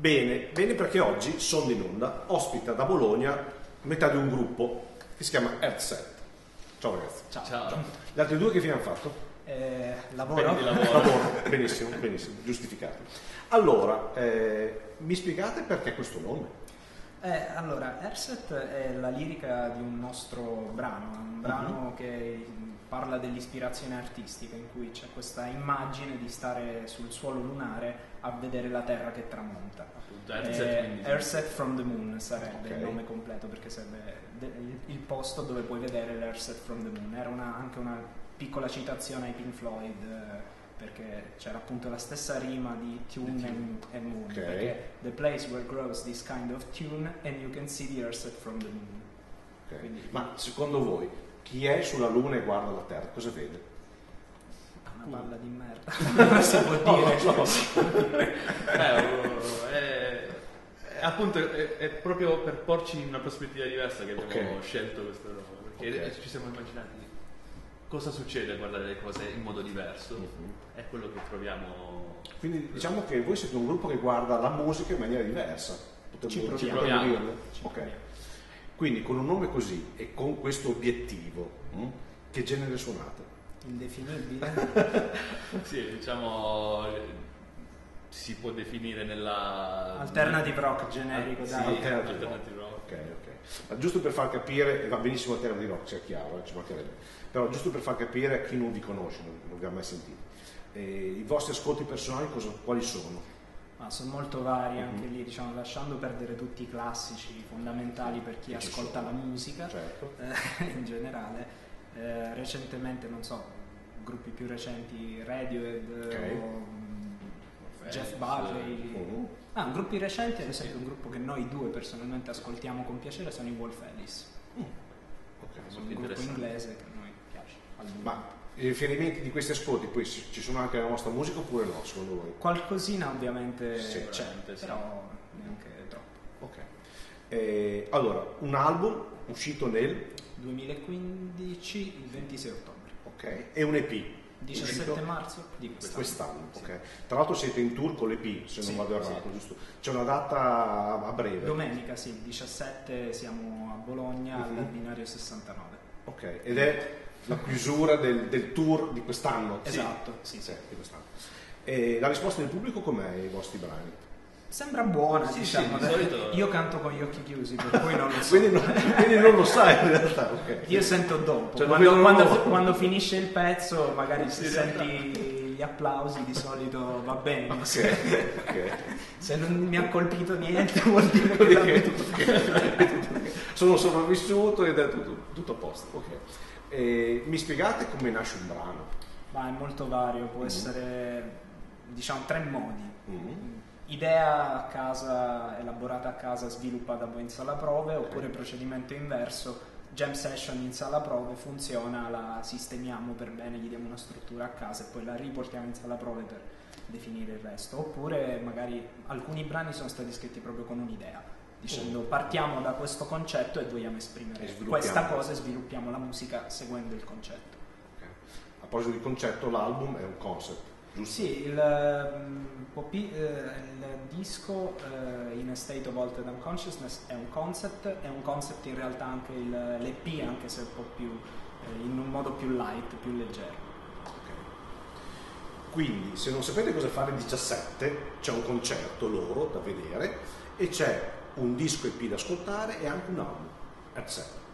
Bene, bene perché oggi Sonno in Onda ospita da Bologna metà di un gruppo che si chiama Headset. Ciao ragazzi. Ciao. Gli altri due che fine hanno fatto? Lavoro. Lavoro. Benissimo, giustificato. Allora, mi spiegate perché questo nome? Allora, Headset è la lirica di un nostro brano, un brano che parla dell'ispirazione artistica, in cui c'è questa immagine di stare sul suolo lunare a vedere la Terra che tramonta. Headset from the Moon sarebbe il nome completo, perché sarebbe il posto dove puoi vedere l'Headset from the Moon. Era anche una piccola citazione ai Pink Floyd, perché c'era appunto la stessa rima di tune e moon, perché the place where grows this kind of tune and you can see the Headset from the Moon. Quindi, ma secondo voi chi è sulla Luna e guarda la Terra cosa vede? Una palla di merda. Si può dire. Appunto è proprio per porci in una prospettiva diversa che abbiamo scelto questo nome, perché ci siamo immaginati cosa succede a guardare le cose in modo diverso. È quello che troviamo. Quindi diciamo che voi siete un gruppo che guarda la musica in maniera diversa. Ci proviamo. Ok. Quindi con un nome così e con questo obiettivo, che genere suonate? Indefinibile? Sì, diciamo si può definire nella alternative rock generico, dai. Alternative rock. Ok. Ma giusto per far capire, e va benissimo alternative rock, sia chiaro, ci mancherebbe. Però giusto per far capire a chi non vi conosce, non vi ha mai sentito. I vostri ascolti personali quali sono? Sono molto vari anche lì, diciamo, lasciando perdere tutti i classici fondamentali per chi ascolta la musica, in generale. Recentemente, non so, gruppi più recenti, Radiohead, Jeff Buckley. Gruppi recenti, ad esempio un gruppo che noi due personalmente ascoltiamo con piacere sono i Wolf Alice. Sono un gruppo inglese che a noi piace. Ma i riferimenti di questi ascolti poi ci sono anche nella vostra musica oppure no, secondo voi? Qualcosina ovviamente c'è, però neanche troppo. Allora, un album uscito nel 2015, il 26 ottobre. E un EP 17 marzo di quest'anno. Tra l'altro siete in tour con l'EP, se non vado errato, giusto? C'è una data a breve? Domenica, sì, 17 siamo a Bologna al binario 69. Ed è la chiusura del tour di quest'anno? Esatto, sì, di quest'anno. E la risposta del pubblico com'è ai vostri brani? Sembra buona, diciamo. Di solito. Io canto con gli occhi chiusi, per cui non lo so. quindi non lo sai in realtà. Io sento dopo, cioè, quando finisce il pezzo, magari se senti gli applausi, di solito va bene. Se non mi ha colpito niente vuol dire che sono sopravvissuto ed è tutto a posto. Mi spiegate come nasce un brano? È molto vario, può essere, diciamo, 3 modi. Idea a casa, elaborata a casa, sviluppata poi in sala prove, oppure procedimento inverso, jam session in sala prove, funziona, la sistemiamo per bene, gli diamo una struttura a casa e poi la riportiamo in sala prove per definire il resto. Oppure magari alcuni brani sono stati scritti proprio con un'idea, dicendo partiamo da questo concetto e vogliamo esprimere questa cosa e sviluppiamo la musica seguendo il concetto. A proposito di concetto, l'album è un concept. Giusto? Sì, il disco In a State of Altered Unconsciousness è un concept in realtà anche l'EP, anche se un po' più in un modo più light, più leggero. Quindi se non sapete cosa fare il 17 c'è un concerto loro da vedere e c'è un disco EP da ascoltare e anche un album.